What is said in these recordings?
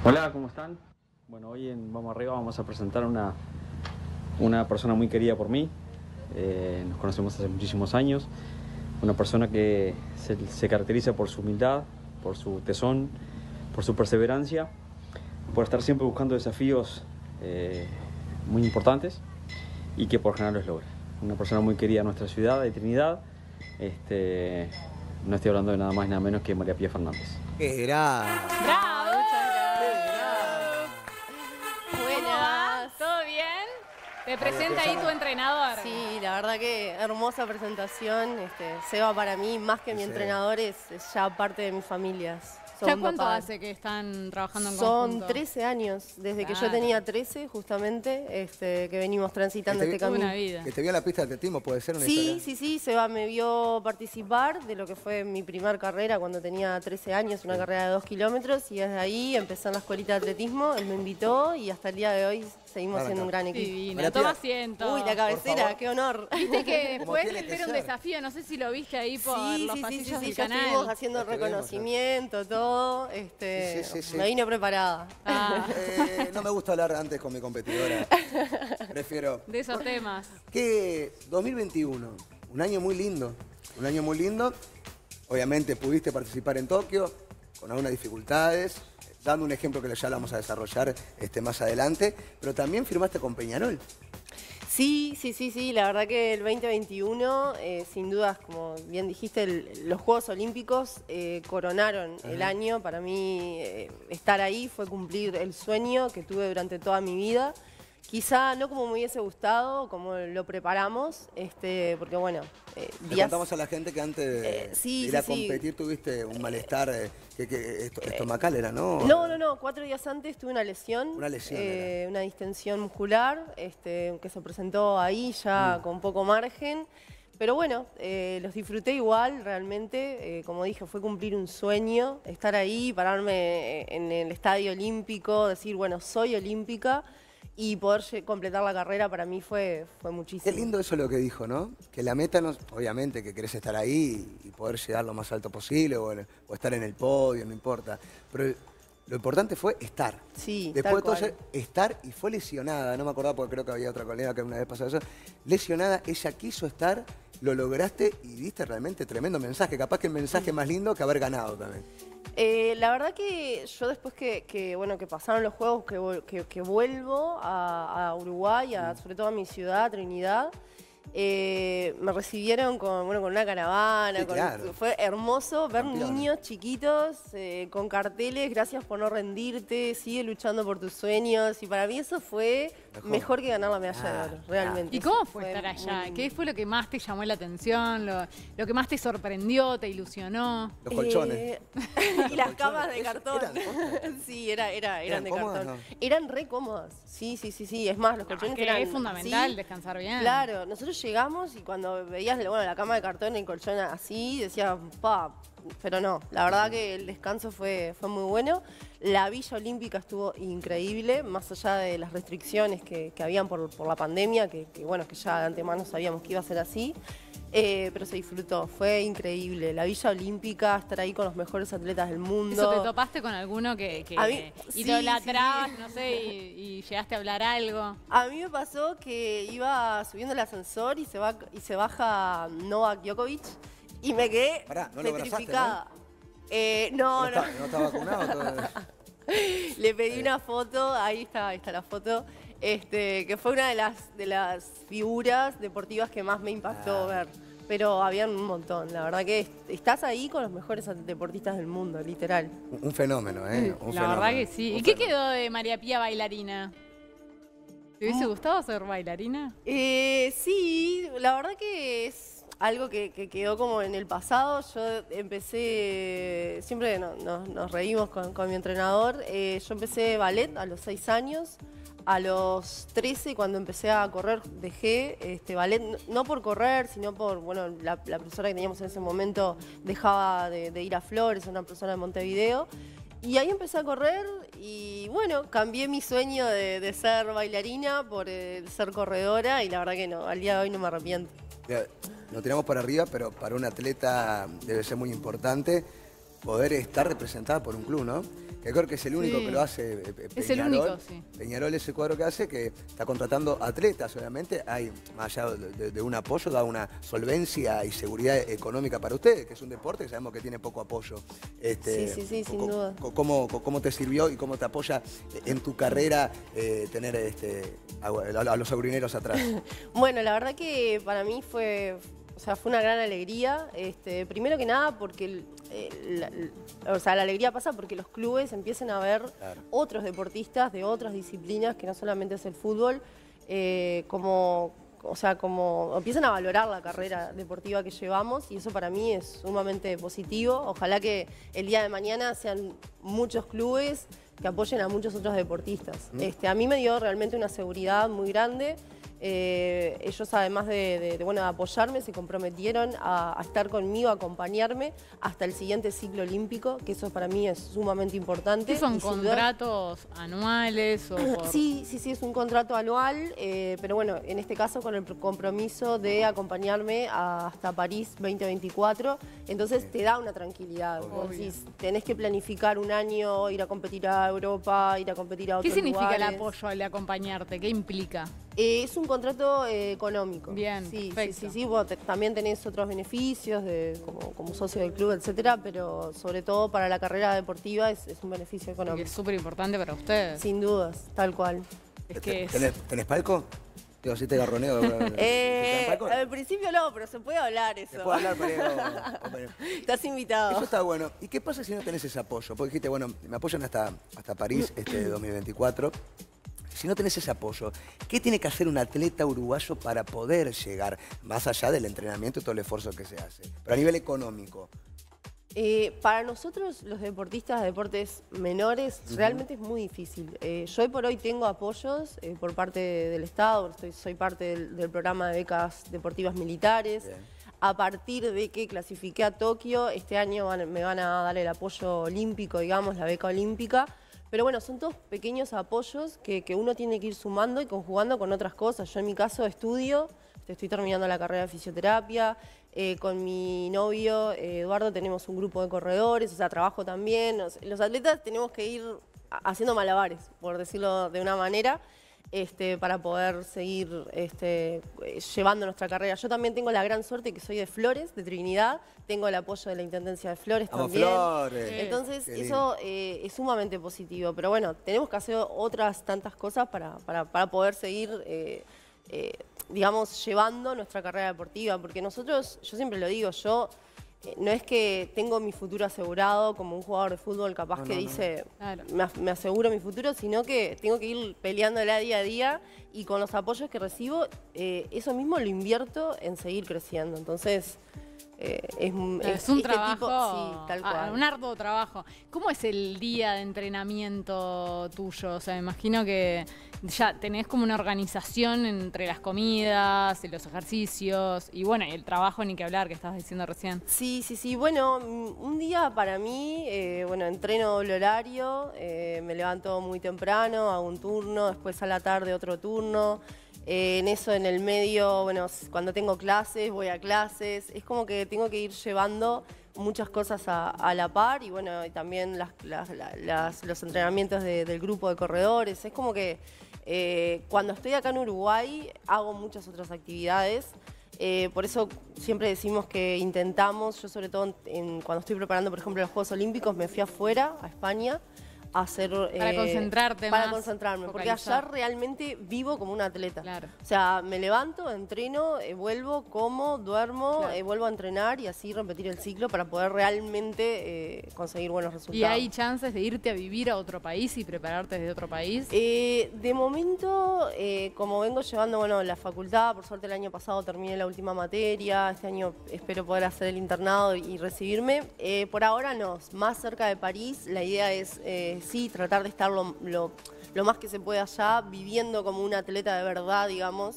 Hola, ¿cómo están? Bueno, hoy en Vamos Arriba vamos a presentar una persona muy querida por mí. Nos conocemos hace muchísimos años. Una persona que se caracteriza por su humildad, por su tesón, por su perseverancia, por estar siempre buscando desafíos muy importantes y que por general los logra. Una persona muy querida en nuestra ciudad de Trinidad. No estoy hablando de nada más y nada menos que María Pía Fernández. Era. ¡Bravo! Buenas. ¿Todo bien? Te presenta ahí tu entrenador. Sí, la verdad que hermosa presentación. Seba para mí, más que mi entrenador, es ya parte de mi familia. ¿Ya cuánto hace que están trabajando en Son conjunto? 13 años, desde que yo Claro. tenía 13, justamente, que venimos transitando este Toda camino. una vida. Que te vio en la pista de atletismo, puede ser una Sí, historia. sí, Seba me vio participar de lo que fue mi primer carrera cuando tenía 13 años, una carrera de 2 kilómetros, y desde ahí empecé en la escuelita de atletismo, él me invitó y hasta el día de hoy seguimos Arranca. siendo un gran equipo. Divina. María Toma Pía. asiento. Uy, la Por cabecera, favor. qué honor. Viste que Como después tiene te que espera un ser. desafío. No sé si lo viste ahí por los pasillos del ya canal. estuvimos haciendo Lo que vemos, reconocimiento, todo. Sí. Me vine preparada. Ah, No me gusta hablar antes con mi competidora. Prefiero. de esos temas. Que 2021, un año muy lindo. Un año muy lindo. Obviamente pudiste participar en Tokio con algunas dificultades, dando un ejemplo que ya lo vamos a desarrollar más adelante, pero también firmaste con Peñarol. Sí, la verdad que el 2021, sin dudas, como bien dijiste, los Juegos Olímpicos coronaron el año. Para mí, estar ahí fue cumplir el sueño que tuve durante toda mi vida. Quizá no como me hubiese gustado, como lo preparamos, porque bueno, Le contamos a la gente que antes de sí, ir a sí, sí. competir tuviste un malestar estomacal, ¿era, no? No, 4 días antes tuve una lesión. Una lesión una distensión muscular, que se presentó ahí ya con poco margen. Pero bueno, los disfruté igual, realmente. Como dije, fue cumplir un sueño, estar ahí, pararme en el Estadio Olímpico, decir, bueno, soy olímpica. Y poder completar la carrera para mí fue muchísimo. Qué lindo eso lo que dijo, ¿no? Que la meta, no, obviamente, que querés estar ahí y poder llegar lo más alto posible o estar en el podio, no importa. Pero lo importante fue estar. Sí, Después tal de todo cual. estar y fue lesionada, no me acordaba porque creo que había otra colega que una vez pasó eso. Lesionada, ella quiso estar, lo lograste y diste realmente tremendo mensaje. Capaz que el mensaje más lindo que haber ganado también. La verdad que yo después que pasaron los juegos, que vuelvo a Uruguay, sobre todo a mi ciudad, Trinidad, me recibieron con una caravana. Sí, claro. Fue hermoso ver Campeones. niños chiquitos con carteles, gracias por no rendirte, sigue luchando por tus sueños. Y para mí eso fue mejor que ganar la medalla de oro, realmente. ¿Y cómo fue estar allá? muy- ¿Qué fue lo que más te llamó la atención? ¿Lo que más te sorprendió, te ilusionó? Los colchones. Y las colchones, camas de ¿eso cartón. eran Sí, eran de cómodas, cartón. no? Eran re cómodas. Sí. Es más, los colchones Que eran... es fundamental sí. descansar bien. Claro, nosotros llegamos y cuando veías la cama de cartón, el colchón así, decías, pa, pero no, la verdad que el descanso fue muy bueno. La Villa Olímpica estuvo increíble, más allá de las restricciones que habían por la pandemia, que ya de antemano sabíamos que iba a ser así. Pero se disfrutó, fue increíble. La Villa Olímpica, estar ahí con los mejores atletas del mundo. ¿Eso te topaste con alguno que A mí, sí, idolatrabas, sí. no sé, y llegaste a hablar algo? A mí me pasó que iba subiendo el ascensor y se baja Novak Djokovic y me quedé Pará, no lo abrazaste, petrificada. ¿No No. está vacunado todavía? Le pedí una foto, ahí está la foto, que fue una de las figuras deportivas que más me impactó ver. Pero habían un montón, la verdad que estás ahí con los mejores deportistas del mundo, literal. Un fenómeno, ¿eh? Un La fenómeno. verdad que sí. Un ¿Y qué fenómeno. quedó de María Pía bailarina? ¿Te hubiese gustado ser bailarina? Sí, la verdad que es algo que quedó como en el pasado. Yo empecé, siempre nos reímos con mi entrenador. Yo empecé ballet a los 6 años. A los 13, cuando empecé a correr, dejé ballet, no por correr, sino por, la profesora que teníamos en ese momento dejaba de ir a Flores, una persona de Montevideo. Y ahí empecé a correr y cambié mi sueño de ser bailarina por ser corredora y la verdad que no, al día de hoy no me arrepiento. Lo tiramos para arriba, pero para un atleta debe ser muy importante poder estar representada por un club, ¿no? que creo que es el único Sí. que lo hace Es el Peñarol. único, sí. Peñarol es el cuadro que hace, que está contratando atletas, obviamente. Hay, más allá de un apoyo, da una solvencia y seguridad económica para ustedes, que es un deporte que sabemos que tiene poco apoyo. Sí, sin duda. ¿Cómo te sirvió y cómo te apoya en tu carrera tener a los aurineros atrás? Bueno, la verdad que para mí fue una gran alegría. Primero que nada porque la alegría pasa porque los clubes empiezan a ver Claro. otros deportistas de otras disciplinas que no solamente es el fútbol, como empiezan a valorar la carrera deportiva que llevamos, y eso para mí es sumamente positivo. Ojalá que el día de mañana sean muchos clubes que apoyen a muchos otros deportistas. A mí me dio realmente una seguridad muy grande. Ellos, además de apoyarme, se comprometieron a estar conmigo, a acompañarme hasta el siguiente ciclo olímpico, que eso para mí es sumamente importante. ¿Qué son Y sin duda- contratos anuales o por...? Sí, es un contrato anual, pero bueno, en este caso con el compromiso de acompañarme hasta París 2024, entonces te da una tranquilidad. Vos decís, tenés que planificar un año, ir a competir a Europa, ir a competir a ¿Qué otros significa el lugares. apoyo al acompañarte? ¿Qué implica? Es un contrato económico. Bien, sí, perfecto. sí. Bueno, también tenés otros beneficios como socio del club, etcétera, pero sobre todo para la carrera deportiva es un beneficio Que económico. es súper importante para ustedes. Sin dudas, tal cual. Es que es... ¿Tenés palco? Digo, si te garroneo. ¿Tenés palco? Al principio no, pero se puede hablar eso. ¿Se puede hablar, pero... Estás invitado. Eso está bueno. ¿Y qué pasa si no tenés ese apoyo? Porque dijiste, bueno, me apoyan hasta París 2024. Si no tenés ese apoyo, ¿qué tiene que hacer un atleta uruguayo para poder llegar más allá del entrenamiento y todo el esfuerzo que se hace? Pero a nivel económico. Para nosotros, los deportistas de deportes menores, realmente es muy difícil. Yo hoy por hoy tengo apoyos por parte del Estado, soy parte del programa de becas deportivas militares. Bien. A partir de que clasifiqué a Tokio, este año me van a dar el apoyo olímpico, digamos, la beca olímpica. Pero bueno, son todos pequeños apoyos que uno tiene que ir sumando y conjugando con otras cosas. Yo en mi caso estudio, estoy terminando la carrera de fisioterapia. Con mi novio Eduardo tenemos un grupo de corredores, o sea, trabajo también. Los atletas tenemos que ir haciendo malabares, por decirlo de una manera, para poder seguir llevando nuestra carrera. Yo también tengo la gran suerte que soy de Flores, de Trinidad. Tengo el apoyo de la Intendencia de Flores ¡Vamos, también. Flores! Entonces, Qué lindo. eso es sumamente positivo. Pero bueno, tenemos que hacer otras tantas cosas para poder seguir, digamos, llevando nuestra carrera deportiva. Porque nosotros, yo siempre lo digo, no es que tengo mi futuro asegurado como un jugador de fútbol capaz que dice, Claro. me aseguro mi futuro, sino que tengo que ir peleándola día a día, y con los apoyos que recibo, eso mismo lo invierto en seguir creciendo. Entonces, Es un este trabajo, tipo, sí, tal cual. un arduo trabajo. ¿Cómo es el día de entrenamiento tuyo? O sea, me imagino que ya tenés como una organización entre las comidas, y los ejercicios, y bueno, y el trabajo ni que hablar, que estabas diciendo recién. Sí. Bueno, un día para mí, entreno doble horario, me levanto muy temprano, hago un turno, después a la tarde otro turno. En eso, en el medio, cuando tengo clases, voy a clases. Es como que tengo que ir llevando muchas cosas a la par, y y también los entrenamientos del grupo de corredores. Es como que cuando estoy acá en Uruguay hago muchas otras actividades. Por eso siempre decimos que intentamos, yo sobre todo cuando estoy preparando, por ejemplo, los Juegos Olímpicos, me fui afuera, a España, a hacer... Para concentrarte Para más, concentrarme, porque focalizar. allá realmente vivo como un atleta. Claro. O sea, me levanto, entreno, vuelvo, como, duermo, Claro. vuelvo a entrenar, y así repetir el ciclo para poder realmente conseguir buenos resultados. ¿Y hay chances de irte a vivir a otro país y prepararte desde otro país? De momento, como vengo llevando la facultad, por suerte el año pasado terminé la última materia, este año espero poder hacer el internado y recibirme. Por ahora no, más cerca de París, la idea es sí tratar de estar lo más que se puede allá, viviendo como un atleta de verdad, digamos,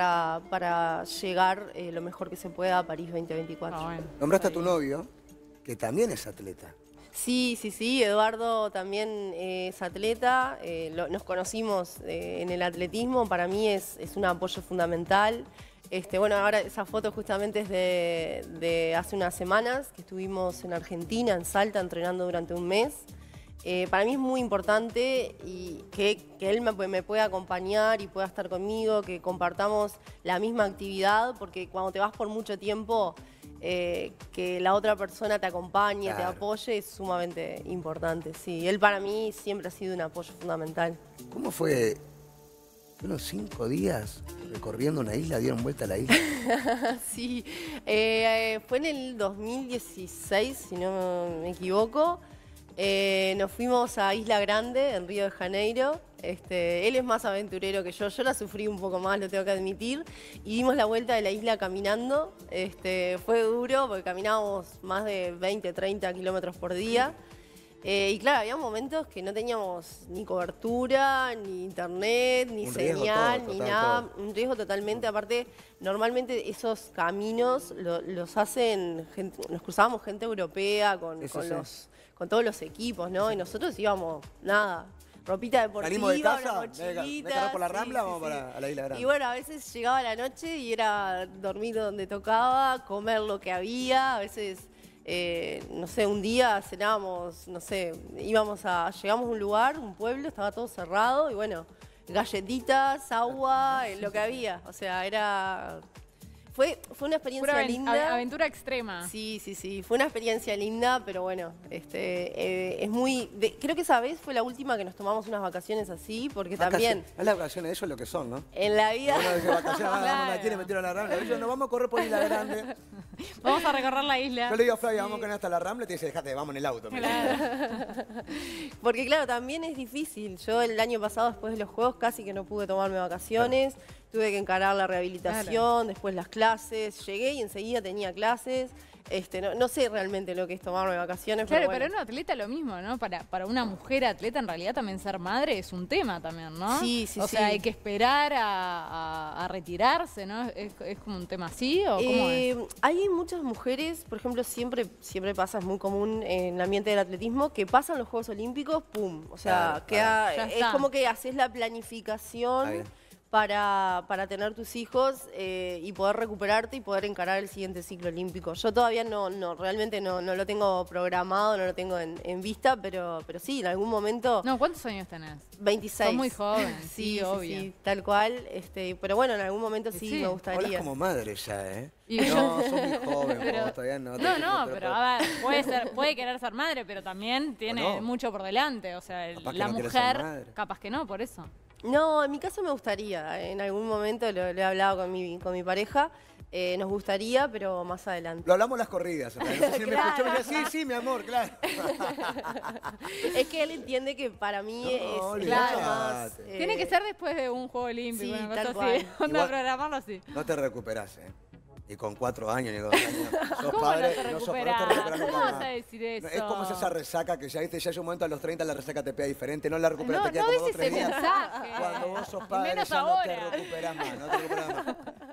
para llegar lo mejor que se pueda a París 2024. Ah, bueno. Nombraste a tu novio, que también es atleta. Sí, Eduardo también es atleta, nos conocimos en el atletismo, para mí es un apoyo fundamental. Ahora esa foto justamente es de hace unas semanas, que estuvimos en Argentina, en Salta, entrenando durante un mes. para mí es muy importante y que él me pueda acompañar y pueda estar conmigo, que compartamos la misma actividad, porque cuando te vas por mucho tiempo, que la otra persona te acompañe, te apoye, es sumamente importante. Sí, él para mí siempre ha sido un apoyo fundamental. ¿Cómo fue? Unos 5 días recorriendo una isla, dieron vuelta a la isla. Sí, fue en el 2016, si no me equivoco. Nos fuimos a Isla Grande, en Río de Janeiro. Él es más aventurero que yo la sufrí un poco más, lo tengo que admitir. Y dimos la vuelta de la isla caminando. Fue duro porque caminábamos más de 20, 30 kilómetros por día. Y claro, había momentos que no teníamos ni cobertura, ni internet, ni señal, ni nada. Un riesgo totalmente. Aparte, normalmente esos caminos los hacen, nos cruzábamos gente europea con todos los equipos, ¿no? Y nosotros íbamos, nada, ropita deportiva, salimos de casa, mochilita, de cargar por la Rambla, vamos a la Isla Grande. Y bueno, a veces llegaba la noche y era dormir donde tocaba, comer lo que había, a veces... no sé, un día cenábamos, no sé, llegamos a un lugar, un pueblo, estaba todo cerrado y bueno, galletitas, agua, lo que había. O sea, fue una experiencia linda. Aventura extrema. Sí, fue una experiencia linda, pero bueno, es muy... creo que esa vez fue la última que nos tomamos unas vacaciones así, porque también... Las vacaciones, eso es lo que son, ¿no? En la vida... Uno dice vacaciones, vamos a quiere meter a la Rambla. Ellos no vamos a correr por Isla Grande. Vamos a recorrer la isla. Yo le digo a Flavia, vamos a hasta la Rambla y te dice, dejate, vamos en el auto. Claro. Porque claro, también es difícil. Yo el año pasado, después de los Juegos, casi que no pude tomarme vacaciones. Claro. Tuve que encarar la rehabilitación, después las clases. Llegué y enseguida tenía clases. No sé realmente lo que es tomarme vacaciones. Claro, pero bueno. para un atleta lo mismo, ¿no? Para una mujer atleta, en realidad también ser madre es un tema también, ¿no? Sí. O sea, hay que esperar a retirarse, ¿no? ¿Es como un tema así o cómo es? Hay muchas mujeres, por ejemplo, siempre pasa, es muy común en el ambiente del atletismo, que pasan los Juegos Olímpicos, ¡pum! O sea, es como que haces la planificación para tener tus hijos y poder recuperarte y poder encarar el siguiente ciclo olímpico. Yo todavía realmente no lo tengo programado, no lo tengo en vista, pero sí, en algún momento... No, ¿cuántos años tenés? 26. Sos muy joven, sí, obvio. Sí, tal cual. Pero bueno, en algún momento sí me gustaría. Hablas como madre ya, ¿eh? No, sos muy joven, vos todavía no. Pero a ver, puede querer ser madre, pero también tiene mucho por delante. O sea, la mujer, capaz que no, por eso. No, en mi caso me gustaría. En algún momento lo he hablado con mi pareja. Nos gustaría, pero más adelante. Lo hablamos las corridas. Si me escuchó, me decía, sí, mi amor, claro. Es que él entiende que para mí es claro, más... Tiene que ser después de un juego olímpico. Sí, una tal cosa cual. así. Onda, programarlo así. No te recuperás, ¿eh? Y con 4 años ni con 2 años. Sos ¿Cómo padre, no te no recuperás? te recuperás nunca ¿Cómo más. vas a decir eso? Es como esa resaca que ya viste, ya hay un momento a los 30 la resaca te pega diferente, no la recuperas, No, te queda no como des 2 3 ese días. mensaje. Cuando vos sos Y padre menos ya no te ahora. recuperás más, no te recuperás más.